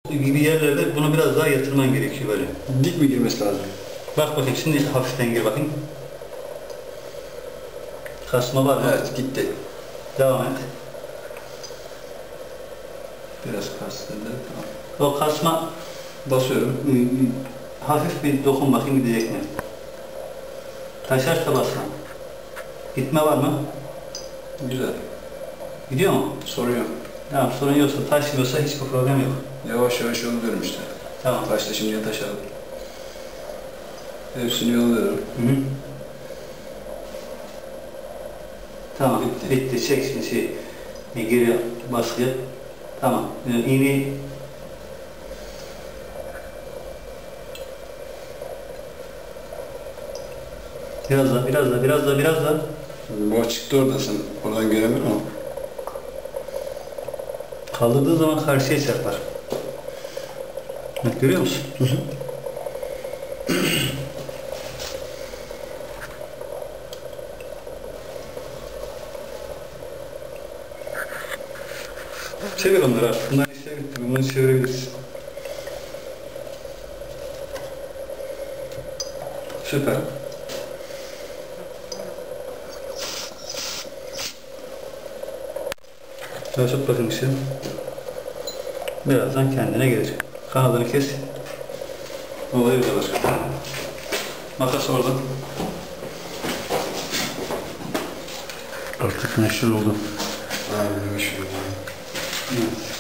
gibi yerlerde bunu biraz daha yatırman gerekiyor böyle. Dik mi girmesi lazım? Bak bakayım şimdi hafiften gir bakayım. Kasma var mı? Evet, gitti. Devam et. Biraz kastırdı. Tamam. O kasma Basıyorum. hafif bir dokun bakayım gidecek mi? Taşarsa basma. Gitme var mı? Güzel. Gidiyor mu? Sorun yok. Tamam, sorun yoksa taşmıyorsa hiçbir problem yok. Yavaş yavaş yolluyorum işte. Tamam. Başta şimdiye taşalım. Hepsini yolluyorum. Hı hı. Tamam, bitti. Çek şimdi geri baskıya. Tamam. İğneyi biraz daha. Boğa çıktı oradan, sen oradan göremiyor musun? Kaldırdığı zaman karşıya çarpar. Bak, görüyor musun? Hı hı. Çevir onları artık. Bunlar işe bitti. Bunları çevirebilirsin. Süper. Şöyle tut bakayım işte. Birazdan kendine gelecek. Kanadını kes. Olayı bu kadar. Makas orada. Artık meşhur oldu. Aynen, meşhur. Evet.